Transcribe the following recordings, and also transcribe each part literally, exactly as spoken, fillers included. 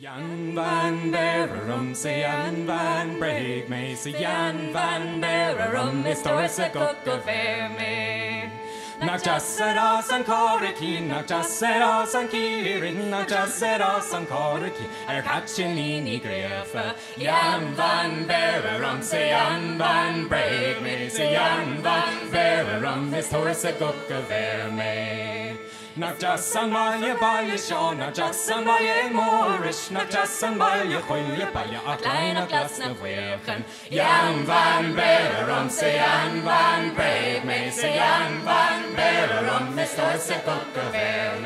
Jan van Bererum, say Jan van Break me, say Jan van Bererum, is torse gok of me. Not just set us on Coriki, not just set us on Kirin, not just set us on Coriki, er catching Lini Griffa. Jan van Bererum, say Jan van Break me, say Jan van Bererum, is torse gok of me. Not just on Malje Balje Shaw, not just on Malje Moorish, not just on Malje Hulje Balje, a kleine glas na wegen. Jan van Bererum, say Jan van Break me, say Jan van Bererum, is torse gok of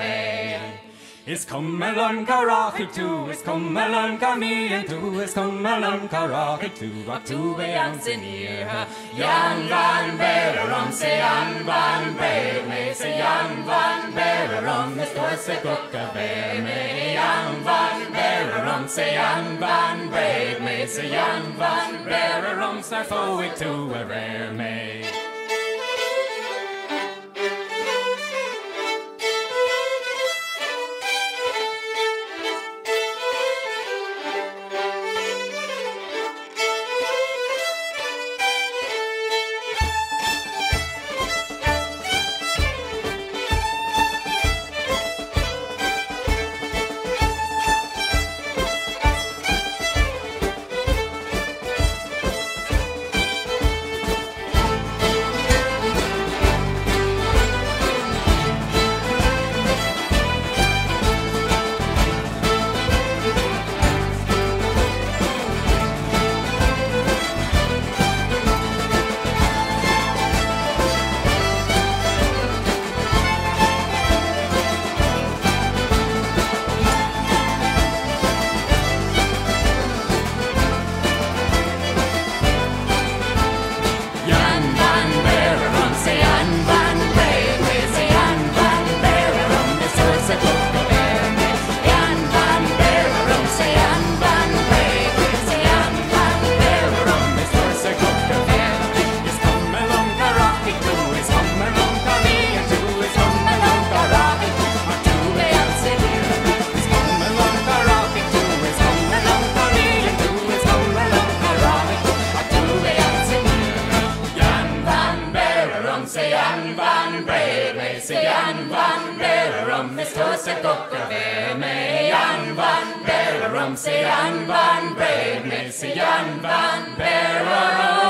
me. Is come along Karachi too, is come along Amirian too, is come along Karachi too, what two beyangs in here. Jan van Bererum, say Jan van Break me, say Jan van Bererum, is torse gok of me. Jan van Bererum, say Jan van Break me, say Jan van Bererum, start forward to a rare me. Say Jan van Break me, say Jan van Bererum.